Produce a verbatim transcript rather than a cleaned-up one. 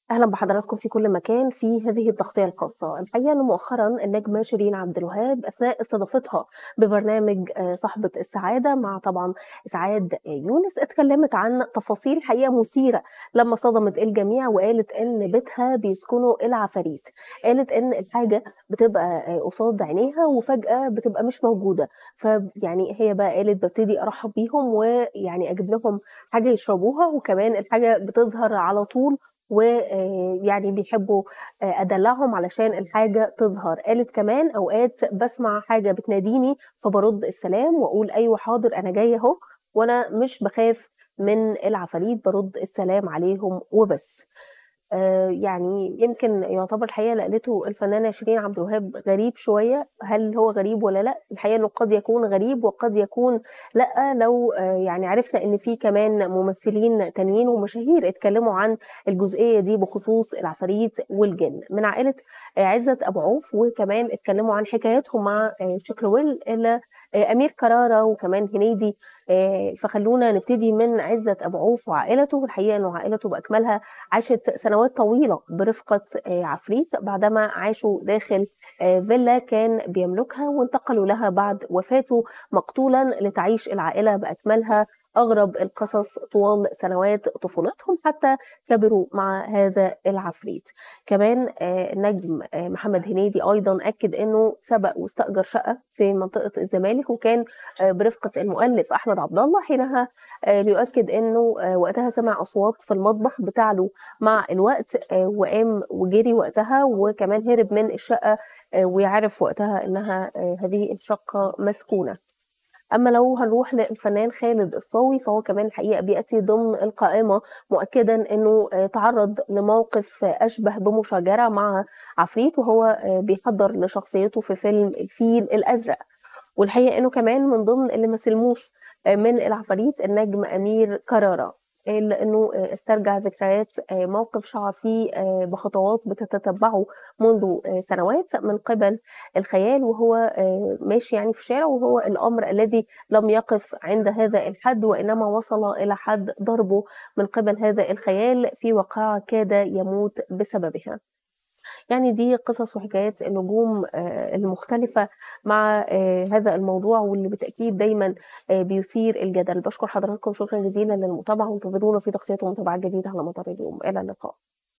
أهلًا بحضراتكم في كل مكان في هذه التغطية الخاصة. الحقيقة إن مؤخرًا النجمة شيرين عبد الوهاب أثناء استضافتها ببرنامج آآ صاحبة السعادة مع طبعًا إسعاد يونس، اتكلمت عن تفاصيل حقيقة مثيرة لمّا صدمت الجميع، وقالت إن بيتها بيسكنه العفاريت. قالت إن الحاجة بتبقى آآ قصاد عينيها وفجأة بتبقى مش موجودة، فيعني هي بقى قالت بابتدي أرحّب بيهم ويعني أجيب لهم حاجة يشربوها، وكمان الحاجة بتظهر على طول وآآ يعني بيحبّوا آآ أدلّعهم علشان الحاجة تظهر. قالت كمان أوقات باسمع حاجة بتناديني فبارُد السلام وأقول أيوه حاضر أنا جاية أهو، وأنا مش باخاف من العفاريت، بارُد السلام عليهم وبس. آآ يعني يمكن يعتبر الحقيقة اللي قالته الفنانة شيرين عبد الوهاب غريب شوية، هل هو غريب والّا لأ؟ الحقيقة إنه قد يكون غريب وقد يكون لأ، لو آآ يعني عرفنا إن في كمان ممثلين تانيين ومشاهير اتكلموا عن الجزئية دي بخصوص العفاريت والجِن، من عائلة آآ عزت أبو عوف، وكمان اتكلموا عن حكاياتهم مع آآ شكرويل إلى آآ أمير كرارة وكمان هنيدي. آآ فخلّونا نبتدي من عزت أبو عوف وعائلته. الحقيقة إنه عائلته بأكملها عاشت سنوات طويلة برفقة آآ عفريت بعدما عاشوا داخل آآ فيلا كان بيملكها، وانتقلوا لها بعد وفاته مقتولًا لتعيش العائلة بأكملها أغرب القصص طوال سنوات طفولتهم، حتى كبروا مع هذا العفريت. كمان آآ النجم آآ محمد هنيدي أيضًا أكد إنه سبق واستأجر شقة في منطقة الزمالك، وكان آآ برفقة المؤلف أحمد عبد الله، حينها آآ ليؤكد إنه آآ وقتها سمع أصوات في المطبخ بتعلو مع الوقت، آآ وقام وجري وقتها، وكمان هرب من الشقة آآ وعرف وقتها إنها آآ هذه الشقة مسكونة. أمّا لو هنروح للفنان خالد الصاوي، فهو كمان الحقيقة بيأتي ضمن القائمة، مؤكدًا إنه آآ تعرّض لموقف أشبه بمشاجرة مع عفريت وهو آآ بيحضّر لشخصيته في فيلم الفيل الأزرق. والحقيقة إنه كمان من ضمن اللي ما سلموش آآ من العفاريت النجم أمير كرارة، آآ لإنه آآ استرجع ذكريات آآ موقف شعر فيه آآ بخطوات بتتتبعه منذ آآ سنوات من قبل الخيال، وهو آآ ماشي يعني في الشارع، وهو الأمر الذي لم يقف عند هذا الحد، وإنما وصل إلى حد ضربه من قبل هذا الخيال في واقعة كاد يموت بسببها. يعني دي قصص وحكايات النجوم آآ المختلفة مع آآ هذا الموضوع، واللي بالتأكيد دايمًا آآ بيثير الجدل. باشكر حضراتكم شكرًا جزيلًا للمتابعة، وانتظرونا في تغطيات ومتابعات جديدة على مدار اليوم. إلى اللقاء.